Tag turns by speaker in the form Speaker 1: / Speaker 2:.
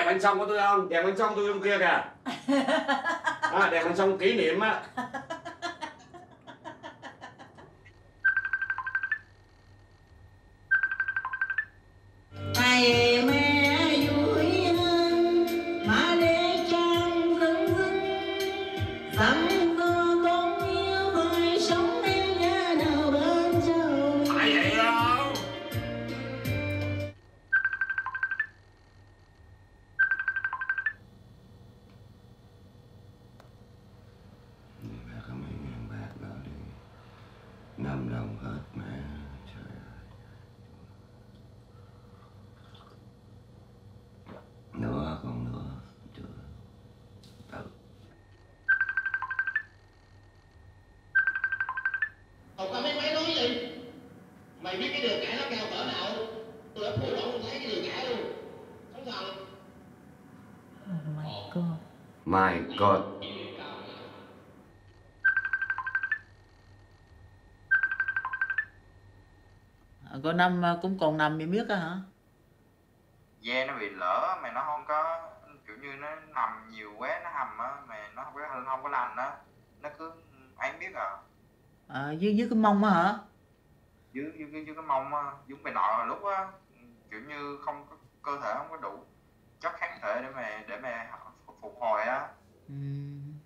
Speaker 1: bánh xong của tôi không? Đèn bánh xong tôi trong kia kìa. Đèn bánh xong kỷ niệm á.
Speaker 2: Thầy mẹ vui hơn mà để trang rưng rưng dặm dò con yêu phải sống theo nhà nào bên châu.
Speaker 1: Phải vậy không?
Speaker 3: Bác có mấy ngàn bạc đó đi 5 đồng hết mà. Trời ơi. Nữa còn nữa. Chưa. Tự.
Speaker 4: Tao mấy nói gì? Mày biết cái đường cãi nó cao cỡ nào? Tôi đã phủ lỗ không thấy cái đường cãi luôn. Không sao.
Speaker 2: Oh my god.
Speaker 3: My God.
Speaker 5: Có năm cũng còn nằm bị biết á hả?
Speaker 6: Da nó bị lỡ mà nó không có kiểu như nó nằm nhiều quá nó hầm á mà nó không có lành á, nó cứ ấy biết à.
Speaker 5: Dưới cái mông á hả?
Speaker 6: Dưới cái mông á, dưới bề nọ hồi lúc á kiểu như không có cơ thể không có đủ chất kháng thể để mà phục hồi á.